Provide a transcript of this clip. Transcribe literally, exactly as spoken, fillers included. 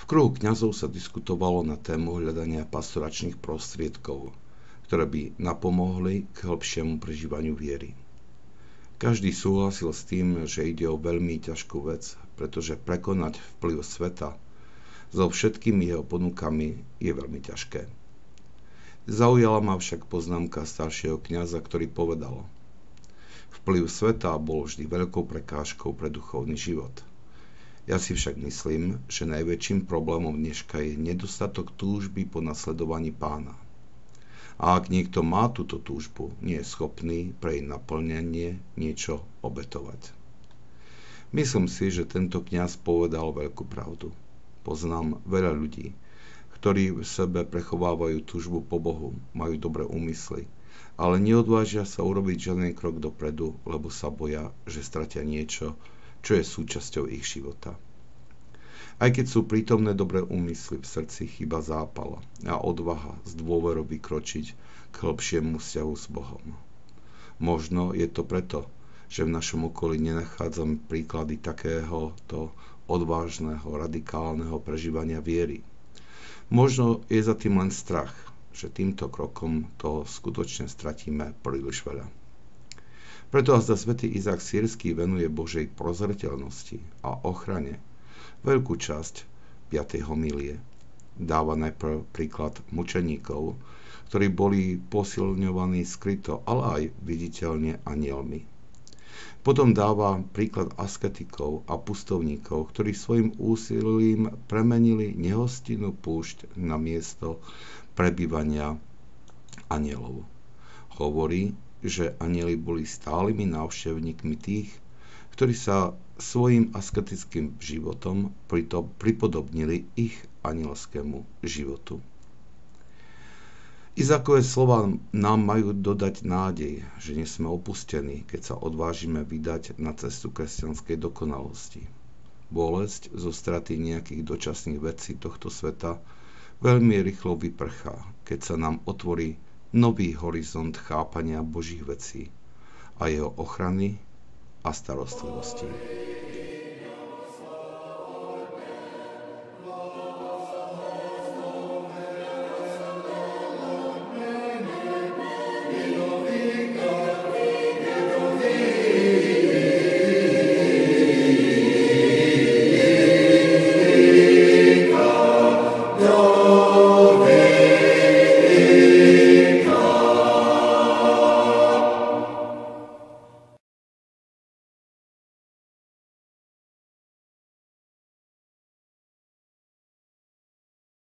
kruhu kňazov sa diskutovalo na tému hľadania pastoračných prostriedkov, ktoré by napomohli k hĺbšiemu prežívaniu viery. Každý súhlasil s tým, že ide o veľmi ťažkú vec, pretože prekonať vplyv sveta so všetkými jeho ponukami je veľmi ťažké. Zaujala ma však poznámka staršieho kňaza, ktorý povedal: vplyv sveta bol vždy veľkou prekážkou pre duchovný život. Ja si však myslím, že najväčším problémom dneška je nedostatok túžby po nasledovaní Pána. A ak niekto má túto túžbu, nie je schopný pre jej naplnenie niečo obetovať. Myslím si, že tento kňaz povedal veľkú pravdu. Poznám veľa ľudí, ktorí v sebe prechovávajú túžbu po Bohu, majú dobré úmysly, ale neodvážia sa urobiť žiadny krok dopredu, lebo sa boja, že stratia niečo, čo je súčasťou ich života. Aj keď sú prítomné dobré úmysly, v srdci chýba zápal a odvaha z dôverou vykročiť k hĺbšiemu vzťahu s Bohom. Možno je to preto, že v našom okolí nenachádzame príklady takéhoto odvážneho, radikálneho prežívania viery. Možno je za tým len strach, že týmto krokom toho skutočne stratíme príliš veľa. Preto azda svätý Izák Sýrsky venuje Božej prozreteľnosti a ochrane veľkú časť piatej homílie. Dáva najprv príklad mučeníkov, ktorí boli posilňovaní skryto, ale aj viditeľne anielmi. Potom dáva príklad asketikov a pustovníkov, ktorí svojim úsilím premenili nehostinnú púšť na miesto prebývania anielov. Hovorí, že anjeli boli stálymi návštevníkmi tých, ktorí sa svojim asketickým životom pripodobnili ich anielskému životu. Izákove slova nám majú dodať nádej, že nie sme opustení, keď sa odvážime vydať na cestu kresťanskej dokonalosti. Bolesť zo straty nejakých dočasných vecí tohto sveta veľmi rýchlo vyprchá, keď sa nám otvorí nový horizont chápania Božích vecí a jeho ochrany a starostlivosti.